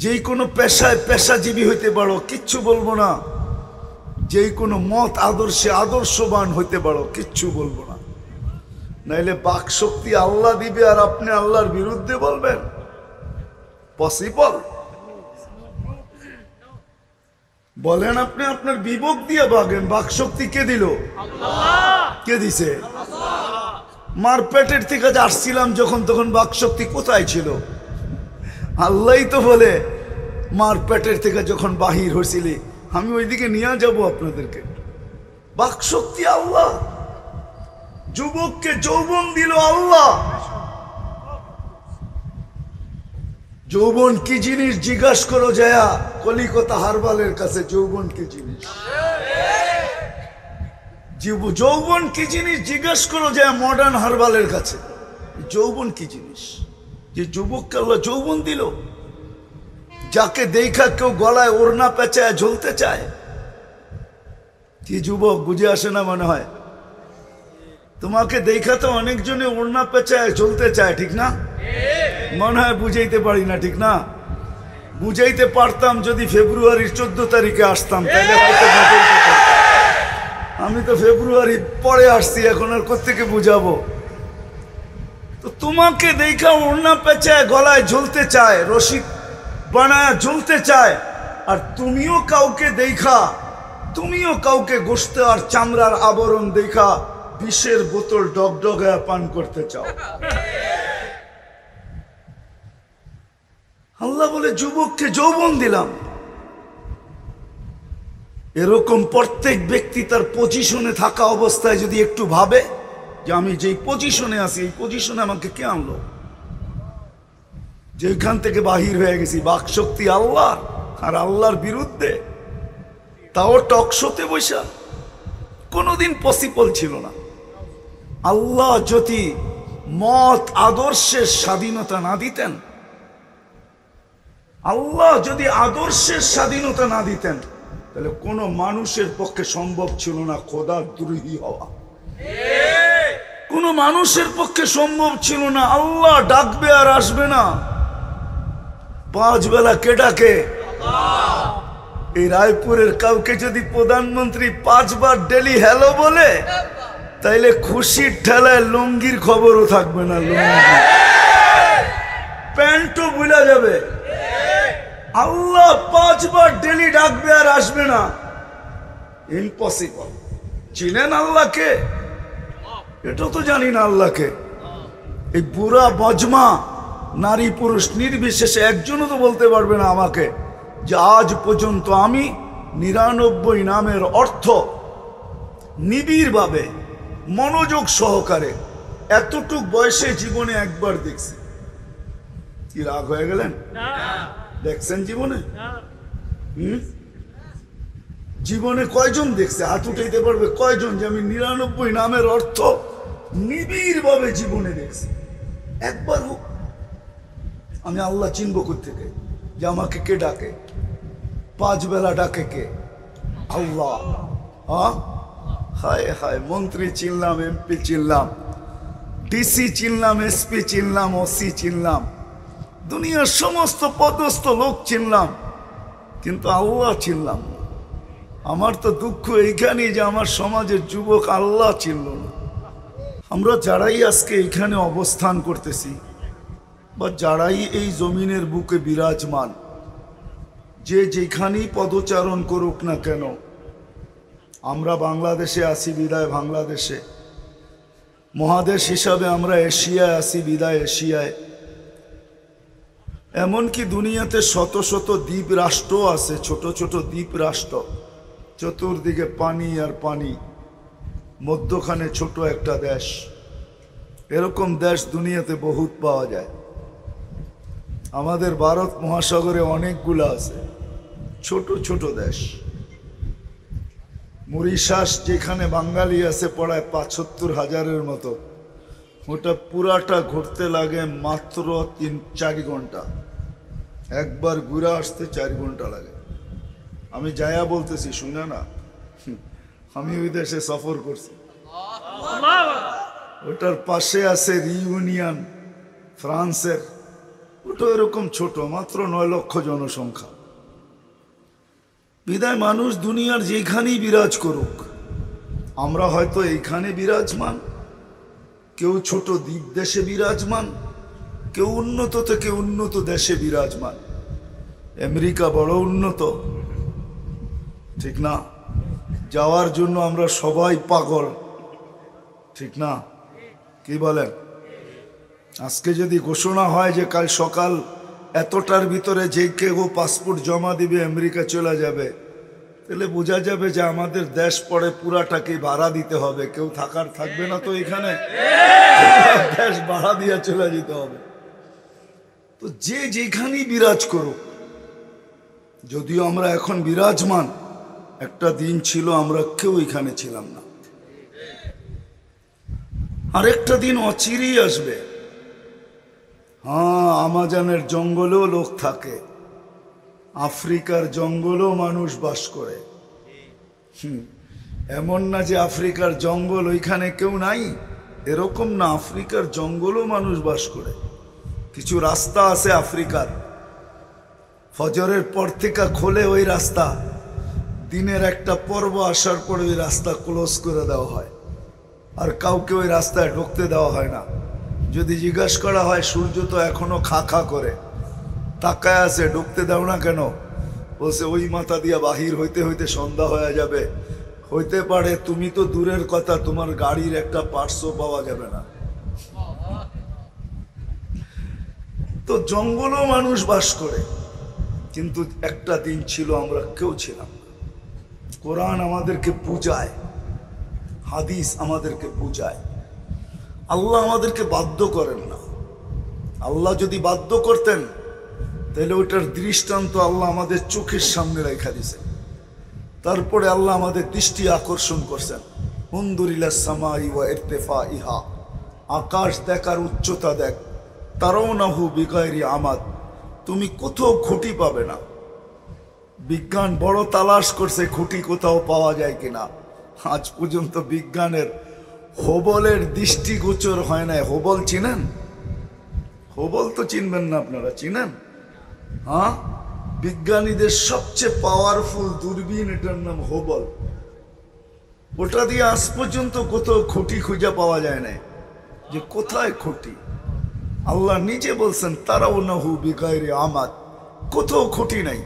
যেই কোনো পেশায় পেশাজীবী হইতে পারো, কিচ্ছু বলবো না। যেই কোনো মত আদর্শে আদর্শবান হইতে পারো, কিচ্ছু বলবো না। নাইলে বাক শক্তি আল্লাহ দিবে আর আপনি আল্লাহর বিরুদ্ধে বলবেন? পসিবল? বলেন আপনি আপনার বিবেক দিয়ে বাগেন। বাক শক্তি কে দিল? কে দিছে? মার পেটের থেকে আসছিলাম যখন, তখন বাক শক্তি কোথায় ছিল? আল্লাহই তো বলে মার পেটের থেকে যখন বাহির হয়েছিলি আমি ওইদিকে নিয়ে যাব আপনাদেরকে। বাক শক্তি আল্লাহ। যুবককে যৌবন দিল আল্লাহ। যৌবন কি জিনিস জিজ্ঞাসা করো যায়া কলিকাতা হারবালের কাছে। যৌবন কি জিনিস? যৌবন কি জিনিস জিজ্ঞাসা করো যায় মডার্ন হারবালের কাছে। যৌবন কি জিনিস? যে যুবককে আল্লাহ যৌবন দিল, যাকে দেখা কেউ গলায় ওড়না পেঁচায় ঝুলতে চায়। কি যুবক বুঝে আসে না মনে হয়? তোমাকে দেখা তো অনেকজনে ওড়না পেঁচায় ঝুলতে চায়, ঠিক না? মনে হয় বুঝাইতে পারি না, ঠিক না? বুঝাইতে পারতাম যদি ফেব্রুয়ারির 14 তারিখে আসতাম, তাহলে হয়তো বুঝাইতে পারতাম। আমি তো ফেব্রুয়ারি পরে আসছি, এখন আর কোত্থেকে বুঝাবো? তো তোমাকে দেখা ওড়না পেঁচায় গলায় ঝুলতে চায়, রশি বানায় ঝুলতে চায়। আর তুমিও কাউকে দেখা, তুমিও কাউকে গোশত আর চামড়ার আবরণ দেখা বিষের বোতল ডগডগায় পান করতে চাও। আল্লাহ বলে যুবককে যৌবন দিলাম। এরকম প্রত্যেক ব্যক্তি তার পজিশনে থাকা অবস্থায় যদি একটু ভাবে যে আমি যেই পজিশনে আছি, এই পজিশনে আমাকে কে আনলো? যেখান থেকে বাহির হয়ে গেছি, বাক শক্তি আল্লাহ আর আল্লাহর বিরুদ্ধে, তাও টকশোতে বৈশা। কোনোদিন পসিবল ছিল না। আল্লাহ যদি মত আদর্শের স্বাধীনতা না দিতেন, আল্লাহ যদি আদর্শের স্বাধীনতা না দিতেন, তাহলে কোন মানুষের পক্ষে সম্ভব ছিল না খোদার দ্রোহী হওয়া। কোন মানুষের পক্ষে সম্ভব ছিল না। আল্লাহ ডাকবে আর আসবে না। 5 বেলা কে ডাকে? এই রায়পুরের কাউকে যদি প্রধানমন্ত্রী 5 বার ডেলি হ্যালো বলে, তাইলে খুশির ঠেলায় লুঙ্গির খবরও থাকবে না, লুঙ্গি প্যান্টও ভুলা যাবে। আল্লাহ 5 বার ডেলি ডাকবে আর আসবে না, ইম্পসিবল। চিনেন আল্লাহকে? এটা তো জানি না আল্লাহকে। এই বুড়া বজমা নারী পুরুষ নির্বিশেষে একজনও তো বলতে পারবে না আমাকে যে আজ পর্যন্ত আমি 99 নামের অর্থ নিবিড়ভাবে মনোযোগ সহকারে এতটুক বয়সে জীবনে একবার দেখছি। কি রাগ হয়ে গেলেন? দেখছেন জীবনে? জীবনে কয়জন দেখছে? হাত উঠাইতে পারবে কয়জন যে আমি 99 নামের অর্থ নিবিড়ভাবে জীবনে দেখছি? একবার হোক। আমি আল্লাহ চিনব কোত্থেকে যে আমাকে কে ডাকে? 5 বেলা ডাকে কে? আল্লাহ। হায় হায়, মন্ত্রী চিনলাম, এমপি চিনলাম, ডিসি চিনলাম, এসপি চিনলাম, ওসি চিনলাম, দুনিয়ার সমস্ত পদস্থ লোক চিনলাম, কিন্তু আল্লাহ চিনলাম না। আমার তো দুঃখ এইখানেই যে আমার সমাজের যুবক আল্লাহ চিনল না। আমরা যারাই আজকে এখানে অবস্থান করতেছি বা যারাই এই জমিনের বুকে বিরাজমান, যে যেখানেই পদচারণ করুক না কেন, আমরা বাংলাদেশে আছি বিদায় বাংলাদেশে, মহাদেশ হিসাবে আমরা এশিয়ায় আছি বিদায় এশিয়ায়, এমনকি দুনিয়াতে শত শত দ্বীপ রাষ্ট্র আছে, ছোট ছোট দ্বীপ রাষ্ট্র, চতুর্দিকে পানি আর পানি, মধ্যখানে ছোট একটা দেশ। এরকম দেশ দুনিয়াতে বহুত পাওয়া যায়। আমাদের ভারত মহাসাগরে অনেকগুলো আছে ছোট ছোট দেশ। মরিশাস যেখানে বাঙালি আছে প্রায় ৭৫,০০০-এর মতো, ওটা পুরাটা ঘুরতে লাগে মাত্র ৩-৪ ঘন্টা। একবার ঘুরে আসতে 4 ঘন্টা লাগে। আমি যায়া বলতেছি, শুনে না, আমি ওই দেশে সফর করছি। ওটার পাশে আছে রিউনিয়ন, ফ্রান্সের। ওটা এরকম ছোট, মাত্র 9 লক্ষ জনসংখ্যা। বিদায় মানুষ দুনিয়ার যেখানেই বিরাজ করুক, আমরা হয়তো এইখানে বিরাজমান, কেউ ছোট দ্বীপ দেশে বিরাজমান, কেউ উন্নত থেকে উন্নত দেশে বিরাজমান। আমেরিকা বড় উন্নত, ঠিক না? যাওয়ার জন্য আমরা সবাই পাগল, ঠিক না? কি বলেন? আজকে যদি ঘোষণা হয় যে কাল সকাল এতটার ভিতরে যে কেউ পাসপোর্ট জমা দিবে আমেরিকা চলে যাবে, তাহলে বোঝা যাবে যে আমাদের দেশ পরে পুরাটাকে ভাড়া দিতে হবে, কেউ থাকার থাকবে না তো এখানে, দেশ ভাড়া দিয়ে চলে যেতে হবে। তো যে যেখানেই বিরাজ করুক, যদিও আমরা এখন বিরাজমান, একটা দিন ছিল আমরা কেউ এখানে ছিলাম না, আরেকটা দিন অচিরেই আসবে। হ্যাঁ, আমাজনের জঙ্গলেও লোক থাকে, আফ্রিকার জঙ্গলেও মানুষ বাস করে। এমন না যে আফ্রিকার জঙ্গল ওইখানে কেউ নাই, এরকম না, আফ্রিকার জঙ্গলেও মানুষ বাস করে। কিছু রাস্তা আছে আফ্রিকার, ফজরের পর থেকে খোলে ওই রাস্তা, দিনের একটা পর্ব আসার পরে ওই রাস্তা ক্লোজ করে দেওয়া হয়, আর কাউকে ওই রাস্তায় ঢুকতে দেওয়া হয় না। যদি জিজ্ঞাসা করা হয় সূর্য তো এখনো খা খা করে তাকায় আছে, ঢুকতে দাও না কেন? বলছে ওই মাথা দিয়া বাহির হইতে হইতে সন্ধ্যা হয়ে যাবে, হইতে পারে তুমি তো দূরের কথা, তোমার গাড়ির একটা পার্টসও পাওয়া যাবে না। তো জঙ্গলও মানুষ বাস করে, কিন্তু একটা দিন ছিল আমরা কেউ ছিলাম না। কোরআন আমাদেরকে বুঝায়, হাদিস আমাদেরকে বুঝায়, আল্লাহ আমাদেরকে বাধ্য করেন না। আল্লাহ যদি বাধ্য করতেন তাহলে ওইটার দৃষ্টান্ত আল্লাহ আমাদের চোখের সামনে রেখা দিয়েছেন। তারপরে আল্লাহ আমাদের দৃষ্টি আকর্ষণ করছেন, উনদুরিলাস সামাই ওয়া ইরতিফাইহা, আকাশ দেখার উচ্চতা দেখ, তারাউনাহু বিগাইরি আমাদ, তুমি কোথাও খুঁটি পাবে না। বিজ্ঞান বড় তালাশ করছে খুঁটি কোথাও পাওয়া যায় কিনা, আজ পর্যন্ত বিজ্ঞানের হোবলের দৃষ্টিগোচর হয় নাই। হোবল চিনেন? হোবল তো চিনবেন না আপনারা, চিনেন? হ্যাঁ, বিজ্ঞানীদের সবচেয়ে পাওয়ারফুল দূরবীন, এটার নাম হোবল। ওটা দিয়ে আজ পর্যন্ত কোথাও খুঁটি খুঁজে পাওয়া যায় না, যে কোথায় খুঁটি। আল্লাহ নিজে বলছেন তারাউনাহু বিগাইরি আমাদ, কোথাও খুঁটি নাই।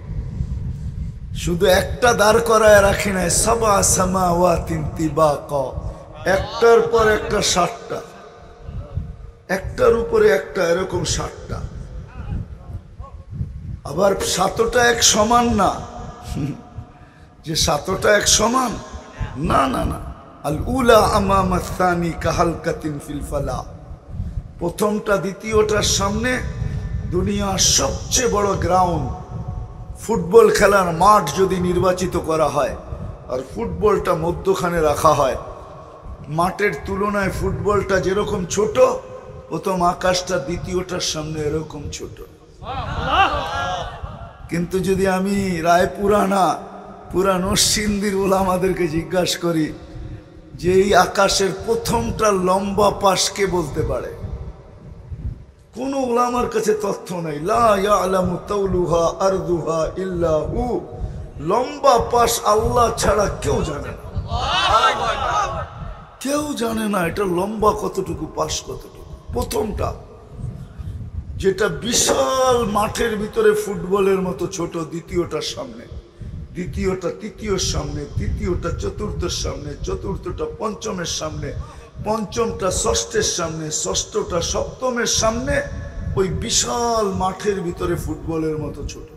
শুধু একটা দাঁড় করায় রাখি নাই, সাবা সামাওয়াতিন তিবাকা, একটার পর একটা 60টা, একটার উপরে একটা, এরকম 60টা। আবার 7টা এক সমান না, যে 7টা এক সমান না, না না। আল উলা আমামা সানি কাহালকাতিন ফিল ফালা, প্রথমটা দ্বিতীয়টার সামনে দুনিয়ার সবচেয়ে বড় গ্রাউন্ড। ফুটবল খেলার মাঠ যদি নির্বাচিত করা হয় আর ফুটবলটা মধ্যখানে রাখা হয়, মাঠের তুলনায় ফুটবলটা যেরকম ছোট, প্রথম আকাশটা দ্বিতীয়টার সামনে এরকম ছোট। কিন্তু যদি আমি রায়পুরা না, পুরা নরসিংদীর ওলামাদেরকে জিজ্ঞাসা করি যে এই আকাশের প্রথমটা লম্বা পাশ কে বলতে পারে, কোন ওলামার কাছে তথ্য নাই। লা ইয়ালামু তাওলুহা আরদুহা ইল্লা হু, লম্বা পাশ আল্লাহ ছাড়া কেউ জানে না, কেউ জানে না এটা লম্বা কতটুকু, পাশ কতটুকু। প্রথমটা যেটা বিশাল মাঠের ভিতরে ফুটবলের মতো ছোট, দ্বিতীয়টার সামনে, দ্বিতীয়টা তৃতীয়র সামনে, তৃতীয়টা চতুর্থের সামনে, চতুর্থটা পঞ্চমের সামনে, পঞ্চমটা ষষ্ঠের সামনে, ষষ্ঠটা সপ্তমের সামনে, ওই বিশাল মাঠের ভিতরে ফুটবলের মতো ছোট।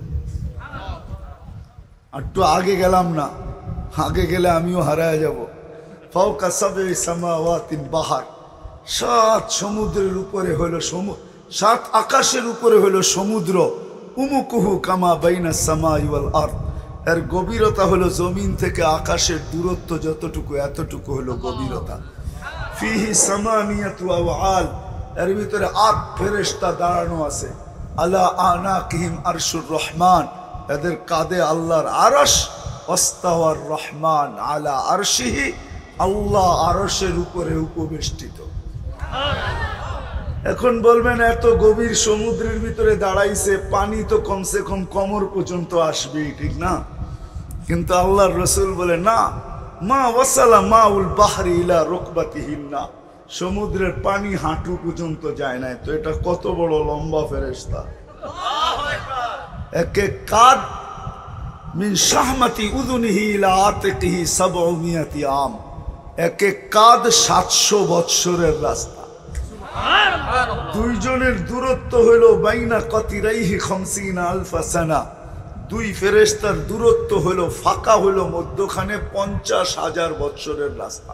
আর তো আগে গেলাম না, আগে গেলে আমিও হারায় যাব। ফাওকা সাবঈ সামাওয়াতিন বাহার, 7 সমুদ্রের উপরে হলো 7 আকাশের উপরে হলো সমুদ্র। উমুকুহু কামা বাইনা সামাই ওয়াল আরদ, এর গভীরতা হলো জমিন থেকে আকাশের দূরত্ব যতটুকু, এতটুকু হলো গভীরতা। ফিহি সামানিয়াতু আওয়াল, এর ভিতরে 8 ফেরেশতা দাঁড়ানো আছে। আলা আনাকিহিম আরশুর রহমান, এদের কাঁধে আল্লাহর আরশ। ওয়াস্তাওয়ার রহমান আলা আরশিহি, আল্লাহ আরশের উপরে উপবেষ্টিত। এখন বলবেন এত গভীর সমুদ্রের ভিতরে দাঁড়াইছে, পানি তো কমসে কম কোমর পর্যন্ত আসবেই, ঠিক না? কিন্তু আল্লাহর রাসূল বলে না, মা ওয়াসালা মাউল বাহরি ইলা রুকবাতিহিন্না, সমুদ্রের পানি হাঁটু পর্যন্ত যায় না। তো এটা কত বড় লম্বা ফেরেশতা! একে কাদ মিন শাহমাতি উযুনিহি ইলা আতিকিহি ৭০০ আম, একে কাদ ৭০০ বৎসরের রাস্তা। দুইজনের দূরত্ব হইল বাইনা কাতিরাইহি ৫০ আলফা সানা, দুই ফেরেশতার দূরত্ব হইল ফাঁকা হইল মধ্যখানে ৫০,০০০ বৎসরের রাস্তা।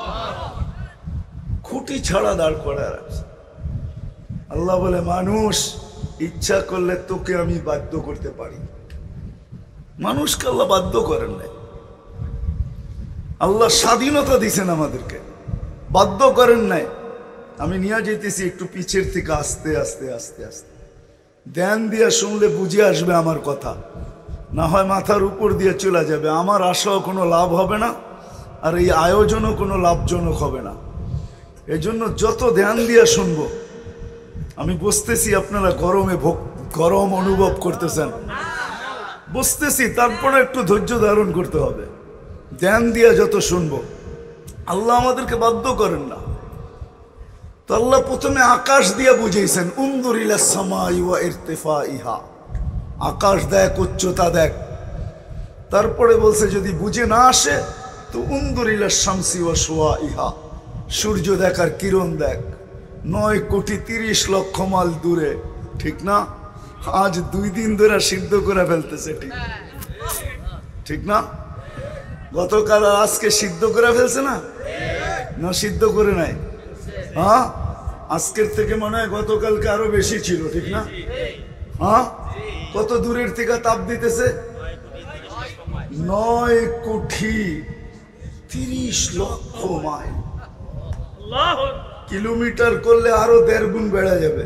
খুঁটি ছাড়া দাঁড় করা রাখছে। আল্লাহ বলে মানুষ ইচ্ছা করলে তোকে আমি বাধ্য করতে পারি। মানুষকে আল্লাহ বাধ্য করেন নাই, আল্লাহ স্বাধীনতা দিছেন আমাদেরকে, বাধ্য করেন নাই। আমি নিয়ে যেতেছি একটু পিছের থেকে আস্তে আস্তে আস্তে আস্তে, ধ্যান দিয়া শুনলে বুঝে আসবে আমার কথা, না হয় মাথার উপর দিয়ে চলে যাবে। আমার আশাও কোনো লাভ হবে না, আর এই আয়োজনও কোনো লাভজনক হবে না। এজন্য যত ধ্যান দিয়া শুনবো, আমি বুঝতেছি আপনারা গরম অনুভব করতেছেন, বুঝতেছি, তারপরে একটু ধৈর্য ধারণ করতে হবে। ধ্যান দিয়া যত শুনবো, আল্লাহ আমাদেরকে বাধ্য করেন না। তো আল্লাহ প্রথমে আকাশ দিয়া বুঝেছেন, উনজুর ইলাস সামাই ওয়া ইরতিফাইহা, আকাশ দেখ, উচ্চতা দেখ। তারপরে বলছে যদি বুঝে না আসে তো উনজুর ইলাস শামসি ওয়া শুআইহা, সূর্য দেখ আর কিরণ দেখ, ৯,৩০,০০,০০০ মাইল দূরে, ঠিক না? আজ ২ দিন ধরে সিদ্ধ করে ফেলতেছে, ঠিক ঠিক না? গতকাল আর আজকে সিদ্ধ করে ফেলছে না? না সিদ্ধ করে নাই? হ্যাঁ, আজকের থেকে মনে হয় গতকালকে আরো বেশি ছিল, ঠিক না? হ্যাঁ, কত দূরের থেকে তাপ দিতেছে? ৯,৩০,০০,০০০ মাইল। কিলোমিটার করলে আরো ১.৫ গুণ বেড়ে যাবে।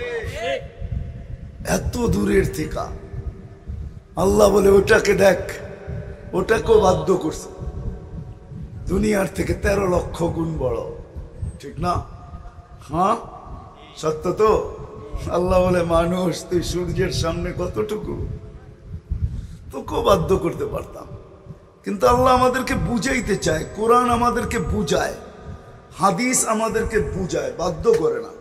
এত দূরের থেকে আল্লাহ বলে ওটাকে দেখ, ওটাকেও বাধ্য করছে, দুনিয়ার থেকে ১৩ লক্ষ গুণ বড়, ঠিক না? হ্যাঁ, সত্য তো? আল্লাহ বলে মানুষ তুই সূর্যের সামনে কতটুকু, তোকেও বাধ্য করতে পারতাম। কিন্তু আল্লাহ আমাদেরকে বুঝাইতে চায়, কোরআন আমাদেরকে বুঝায়, হাদিস আমাদেরকে বুঝায়, বাধ্য করে না।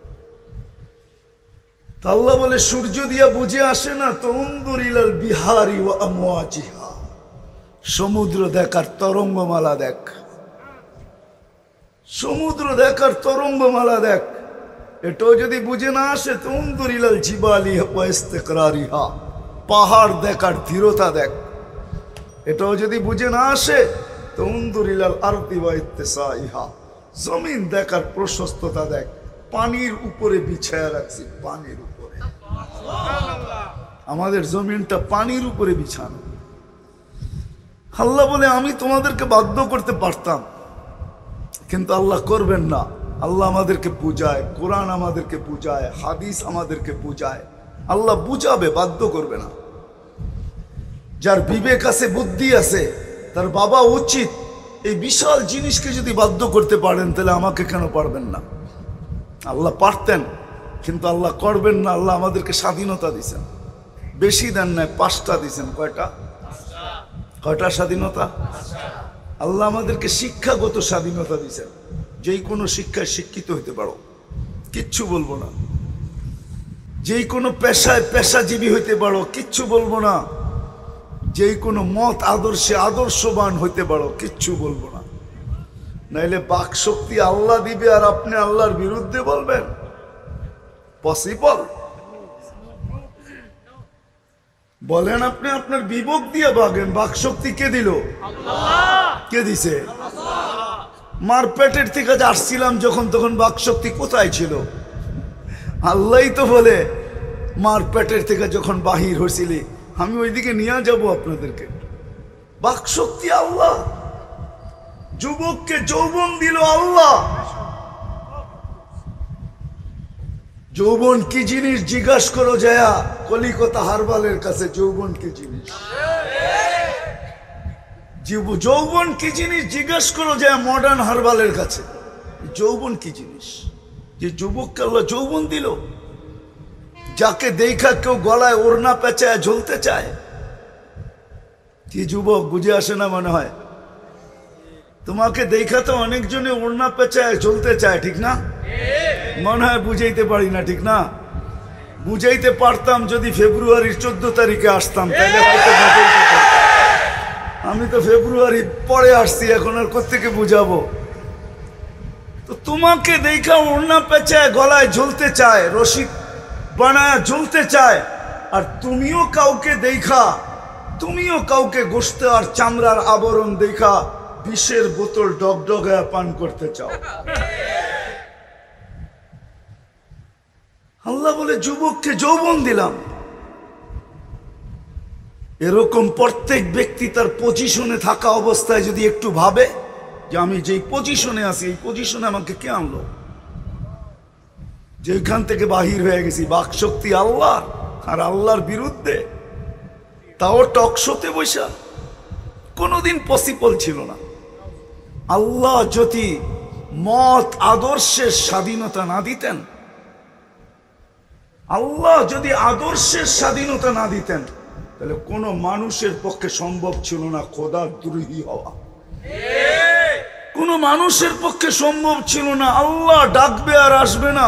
তা আল্লাহ বলে সূর্য দিয়া বুঝে আসে না তো উনজুর ইলাল বিহারি ওয়া আমওয়াজিহা, সমুদ্র দেখার তরঙ্গমালা দেখ, সমুদ্র দেখার তরঙ্গমালা দেখ। এটাও যদি বুঝে না আসে তো উনজুর ইলাল জিবালি ওয়া ইস্তিকরারিহা, পাহাড় দেখার ধীরতা দেখ। এটাও যদি বুঝে না আসে তো উনজুর ইলাল আরদি ওয়া ইত্তিসাইহা, জমিন দেখার প্রশস্ততা দেখ। পানির উপরে বিছায়া রাখছি, পানির উপরে, আমাদের জমিনটা পানির উপরে বিছানো। আল্লাহ বলে আমি তোমাদেরকে বাধ্য করতে পারতাম, কিন্তু আল্লাহ করবেন না। আল্লাহ আমাদেরকে বুঝায়, কোরআন আমাদেরকে বুঝায়, হাদিস আমাদেরকে বুঝায়। আল্লাহ বুঝাবে, বাধ্য করবে না। যার বিবেক আছে, বুদ্ধি আছে, তার বাবা উচিত এই বিশাল জিনিসকে যদি বাধ্য করতে পারেন তাহলে আমাকে কেন পারবেন না? আল্লাহ পারতেন, কিন্তু আল্লাহ করবেন না। আল্লাহ আমাদেরকে স্বাধীনতা দিয়েছেন, বেশি দেন নাই, ৫টা দিয়েছেন। কয়টা স্বাধীনতা? আল্লাহ আমাদেরকে শিক্ষাগত স্বাধীনতা দিয়েছেন, যেই কোনো শিক্ষায় শিক্ষিত হইতে পারো, কিচ্ছু বলবো না। যেই কোনো পেশায় পেশাজীবী হইতে পারো, কিচ্ছু বলবো না। যেই কোনো মত আদর্শে আদর্শবান হইতে পারো, কিচ্ছু বলবো না। নাইলে বাক শক্তি আল্লাহ দিবে আর আপনি আল্লাহর বিরুদ্ধে বলবেন? পসিবল? বলেন আপনি আপনার বিবেক দিয়ে বাগেন, বাক শক্তি কে দিল? কে দিছে? মার পেটের থেকে আসছিলাম যখন, তখন বাক শক্তি কোথায় ছিল? আল্লাহই তো বলে মার পেটের থেকে যখন বাহির হয়েছিলি আমি ওইদিকে নিয়ে যাব আপনাদেরকে। বাক শক্তি আল্লাহ, যুবককে যৌবন দিল আল্লাহ। যৌবন কি জিনিস জিজ্ঞাসা করো যায়া কলিকাতা হারবালের কাছে, যৌবন কি জিনিস? যৌবন কি জিনিস জিজ্ঞাসা করো যায় মডার্ন হারবালের কাছে, যৌবন কি জিনিস? যে যুবককে আল্লাহ যৌবন দিল, যাকে দেখা কেউ গলায় ওড়না পেঁচায় ঝুলতে চায়। কি যুবক বুঝে আসে না মনে হয়? তোমাকে দেখা তো অনেকজনে ওড়না পেঁচায় ঝুলতে চায়, ঠিক না? মনে হয় বুঝাইতে পারি না, ঠিক না? বুঝাইতে পারতাম যদি ফেব্রুয়ারির 14 তারিখে আসতাম, তাহলে হয়তো বুঝাইতে পারতাম। আমি তো ফেব্রুয়ারি পরে আসছি, এখন আর কোত্থেকে বুঝাবো? তো তোমাকে দেখা ওড়না পেঁচায় গলায় ঝুলতে চায়, রশি বানায় ঝুলতে চায়, আর তুমিও কাউকে গোশত আর চামড়ার আবরণ দেখা বিষের বোতল ডগডগায় পান করতে চাও। আল্লাহ বলে যুবককে যৌবন দিলাম। এরকম প্রত্যেক ব্যক্তি তার পজিশনে থাকা অবস্থায় যদি একটু ভাবে যে আমি যেই পজিশনে আছি, এই পজিশনে আমাকে কে আনলো, যেখান থেকে বাহির হয়ে গেছি, বাকশক্তি আল্লাহ, আর আল্লাহর বিরুদ্ধে, তাও টকশোতে বৈশা, কোনোদিন পসিবল ছিল না। আল্লাহ যদি মত আদর্শের স্বাধীনতা না দিতেন, আল্লাহ যদি আদর্শের স্বাধীনতা না দিতেন, তাহলে কোনো মানুষের পক্ষে সম্ভব ছিল না খোদার দ্রোহী হওয়া। কোনো মানুষের পক্ষে সম্ভব ছিল না। আল্লাহ ডাকবে আর আসবে না।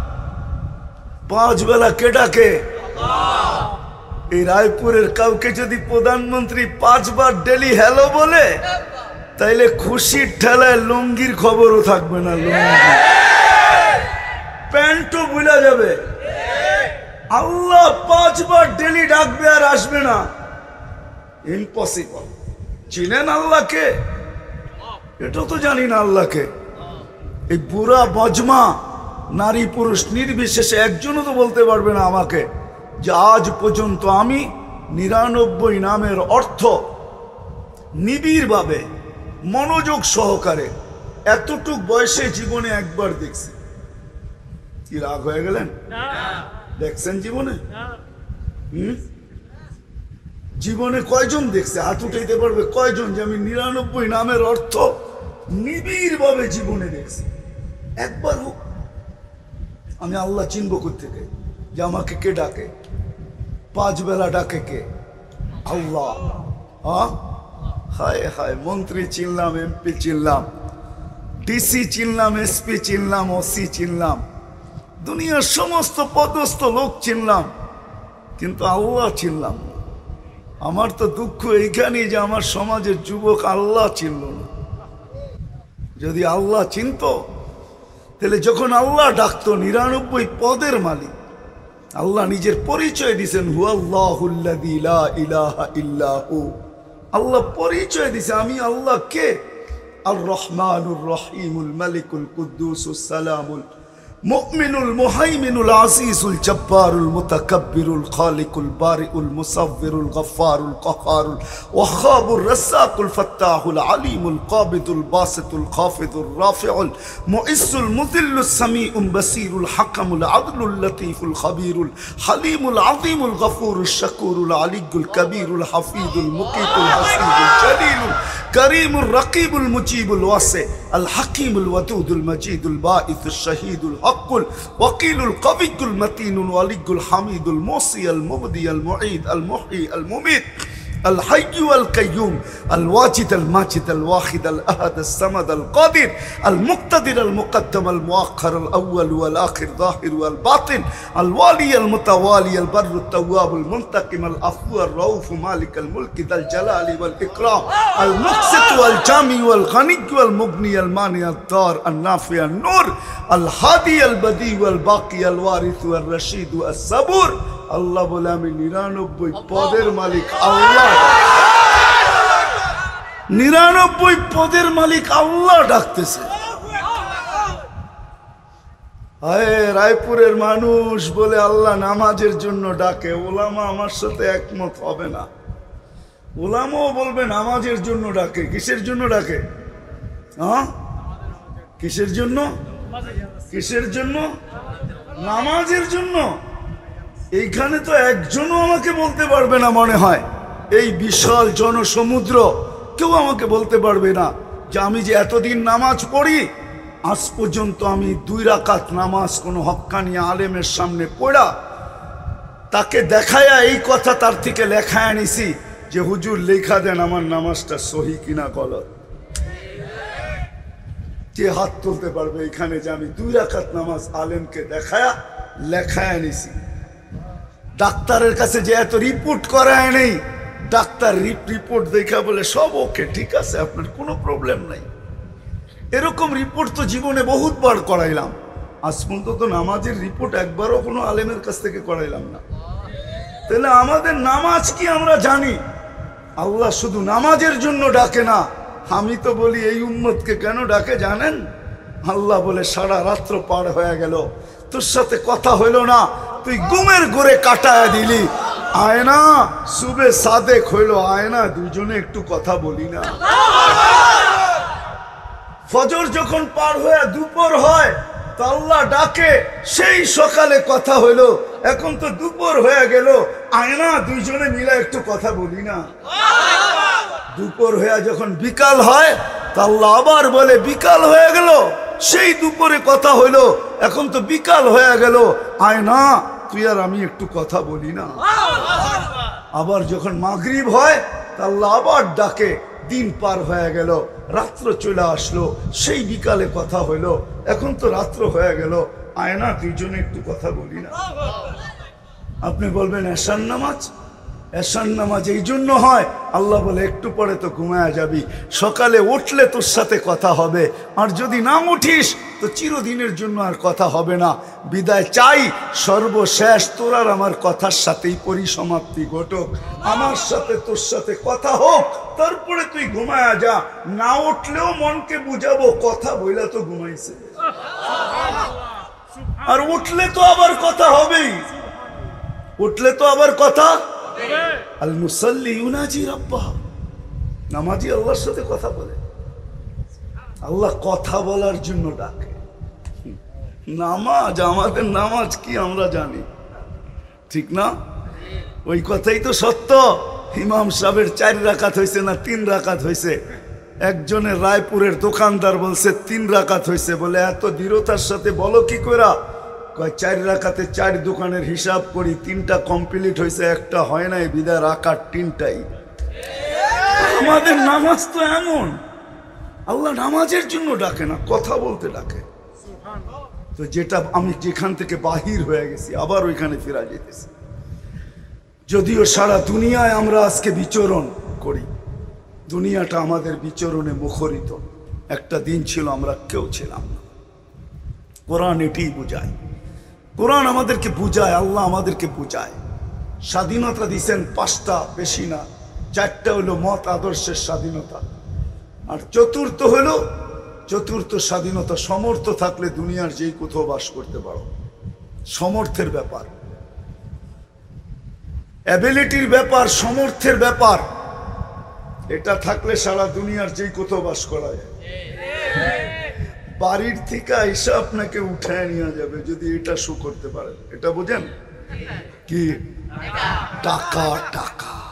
5 বেলা কে ডাকে? এই রায়পুরের কাউকে যদি প্রধানমন্ত্রী 5 বার ডেলি হ্যালো বলে, তাইলে খুশির ঠেলায় লুঙ্গির খবরও থাকবে না, লুঙ্গি প্যান্টও ভুলা যাবে। আল্লাহ 5 বার ডেলি ডাকবে আর আসবে না, ইম্পসিবল। চিনেন আল্লাহকে? এটা তো জানি না আল্লাহকে। এই বুড়া বজমা নারী পুরুষ নির্বিশেষে একজনও তো বলতে পারবে না আমাকে যে আজ পর্যন্ত আমি 99 নামের অর্থ নিবিড়ভাবে মনোযোগ সহকারে এতটুক বয়সে জীবনে একবার দেখছি। কি রাগ হয়ে গেলেন? দেখছেন জীবনে? জীবনে কয়জন দেখছে? হাত উঠাইতে পারবে কয়জন যে আমি 99 নামের অর্থ নিবিড় ভাবে জীবনে দেখছি? একবার হোক। আমি আল্লাহ চিনব কোত্থেকে যে আমাকে কে ডাকে? 5 বেলা ডাকে কে? আল্লাহ। হায় হায়, মন্ত্রী চিনলাম, এমপি চিনলাম, ডিসি চিনলাম, এসপি চিনলাম, ওসি চিনলাম, দুনিয়ার সমস্ত পদস্থ লোক চিনলাম, কিন্তু আল্লাহ চিনলাম না। আমার তো দুঃখ এইখানেই যে আমার সমাজের যুবক আল্লাহ চিনল না। যদি আল্লাহ চিনত, তাহলে যখন আল্লাহ ডাকতো 99 পদের মালিক, আল্লাহ নিজের পরিচয় দিয়েছেন, হুয়াল্লাহুল্লাযী লা ইলাহা ইল্লা হু। আল্লাহ পরিচয় দিয়েছে, আমি আল্লাহ কে? আর রহমানুর রহিমুল মালিকুল কুদ্দুসুস সালামুল মুমিনুল মুহাইমিনুল আসিসুল জব্বারুল মুতাকাব্বিরুল খালিকুল বারিউল মুসাవ్বিরুল গফফারুল কাহারুল ওয়াহাবুর রাসাকুল ফাত্তাহুল আলিমুল কাবিদুল বাসিতুল খাফিদুর রাফিউল মুইসুল মুযিল্লুস সামিউল বাসিরুল হাকামুল আদলুল লতীফুল খাবীরুল হালিমুল আযীমুল গফুরুশ শাকুরুল আলিয়ুল কবীরুল হাফিজুল মুকিতুল হাসিবুল জলিলুল করিমুর রকিবুল মুজিবুল ওয়াসি আল হাকিমুল ওয়াদুদুল মজিদুল বাঈসুশ শাহীদুল وقيل القوي المتين الولي الحميد الموصي المبدي المعيد المحيي المميت الحي والقيوم الواجد الماجد الواحد الأحد الصمد القادر المقتدر المقدم المؤخر الأول والآخر ظاهر والباطن الوالي المتوالي البر التواب المنتقم العفو الرؤوف مالك الملك ذا الجلال والإكرام المقسط والجامع والغني والمغني المانع الضار النافع النور الهادي البديع والباقي الوارث والرشيد والصبور। আল্লাহ বলে আমি 99 পদের মালিক আল্লাহ। 99 পদের মালিক আল্লাহ ডাকতেছে। রায়পুরের মানুষ বলে আল্লাহ নামাজের জন্য ডাকে। ওলামা আমার সাথে একমত হবে না। ওলামাও বলবে নামাজের জন্য ডাকে। কিসের জন্য ডাকে? কিসের জন্য? কিসের জন্য? নামাজের জন্য। এইখানে তো একজনও আমাকে বলতে পারবে না মনে হয়, এই বিশাল জনসমুদ্র কেউ আমাকে বলতে পারবে না যে আমি যে এতদিন নামাজ পড়ি আজ পর্যন্ত আমি 2 রাকাত নামাজ কোনো হক্কানি আলেমের সামনে পড়া তাকে দেখায়া এই কথা তার থেকে লেখায় আনিছি যে হুজুর লেখা দেন আমার নামাজটা সহি কিনা গলত। কে হাত তুলতে পারবে এখানে যে আমি 2 রাকাত নামাজ আলেমকে দেখায়া লেখায় আনিছি? ডাক্তারের কাছে যে এত রিপোর্ট করায় নেই, ডাক্তার রিপোর্ট দেখা বলে সব ওকে, ঠিক আছে, আপনার কোনো প্রবলেম নাই। এরকম রিপোর্ট তো জীবনে বহুতবার করাইলাম, আজ পর্যন্ত তো নামাজের রিপোর্ট একবারও কোনো আলেমের কাছ থেকে করাইলাম না। তাহলে আমাদের নামাজ কি আমরা জানি? আল্লাহ শুধু নামাজের জন্য ডাকে না। আমি তো বলি এই উম্মতকে কেন ডাকে জানেন? আল্লাহ বলে সারা রাত্র পার হয়ে গেল, তোর সাথে কথা হইল না, তুই ঘুমের ঘরে কাটায় দিলি, আয়না সুবে সাদেক হইল, আয়না দুজনে একটু কথা বলি না। ফজর যখন পার হয়ে দুপুর হয় তা আল্লাহ ডাকে, সেই সকালে কথা হইলো, এখন তো দুপুর হয়ে গেল, আয়না দুইজনে মিলে একটু কথা বলি না। দুপুর হয়ে যখন বিকাল হয় তা আল্লাহ আবার বলে বিকাল হয়ে গেল, সেই দুপুরে কথা হইলো, এখন তো বিকাল হয়ে গেল, আয়না তুই আর আমি একটু কথা বলি না। আবার যখন মাগরিব হয় তা আল্লাহ আবার ডাকে, দিন পার হয়ে গেল, রাত্র চলে আসলো, সেই বিকালে কথা হইলো, এখন তো রাত্র হয়ে গেল, আয়না দুইজনে একটু কথা বলি না। আপনি বলবেন এশার নামাজ? এশার নামাজ এই জন্য হয়, আল্লাহ বলে একটু পরে তো ঘুমায়া যাবি, সকালে উঠলে তোর সাথে কথা হবে, আর যদি না উঠিস তো চিরদিনের জন্য আর কথা হবে না। বিদায় চাই, সর্বশেষ তোর আর আমার কথার সাথেই পরিসমাপ্তি ঘটুক, আমার সাথে তোর সাথে কথা হোক, তারপরে তুই ঘুমায়া যা। না উঠলেও মনকে বুঝাবো কথা বইলা তো ঘুমাইছে, আর উঠলে তো আবার কথা হবেই, উঠলে তো আবার কথা। আল মুসাল্লি ইউনাজি রাব্বাহ, নামাজি আল্লাহর সাথে কথা বলে, আল্লাহ কথা বলার জন্য ডাকে। নামাজ, আমাদের নামাজ কি আমরা জানি, ঠিক না? ওই কথাই তো সত্য। ইমাম সাহেবের 4 রাকাত হয়েছে না 3 রাকাত হয়েছে? একজনের রায়পুরের দোকানদার বলছে 3 রাকাত হয়েছে, বলে এত দৃঢ়তার সাথে বলো কি করে? কয় 4 রাকাতে 4 দোকানের হিসাব করি, 3টা কমপ্লিট হয়েছে, একটা হয় নাই, বিদায় রাকাত 3টাই। আমাদের নামাজ তো এমন, আল্লাহ নামাজের জন্য ডাকে না, কথা বলতে ডাকে। তো যেটা আমি যেখান থেকে বাহির হয়ে গেছি আবার ওইখানে ফিরা যেতেছি। যদিও সারা দুনিয়ায় আমরা আজকে বিচরণ করি, দুনিয়াটা আমাদের বিচরণে মুখরিত, একটা দিন ছিল আমরা কেউ ছিলাম না। কোরআন এটাই বুঝায়, কোরআন আমাদেরকে বুঝায়, আল্লাহ আমাদেরকে বুঝায়। স্বাধীনতা দিচ্ছেন 5টা, বেশি না, 4টা হলো মত আদর্শের স্বাধীনতা, আর চতুর্থ স্বাধীনতা সমর্থ থাকলে দুনিয়ার যেই কোথাও বাস করতে পারো। সমর্থের ব্যাপার, অ্যাবিলিটির ব্যাপার, সমর্থের ব্যাপার, এটা থাকলে সারা দুনিয়ার যেই কোথাও বাস করা যায়। বাড়ির থেকে এসে আপনাকে উঠায় নিয়ে যাবে যদি এটা শো করতে পারেন। এটা বোঝেন কি? টাকা টাকা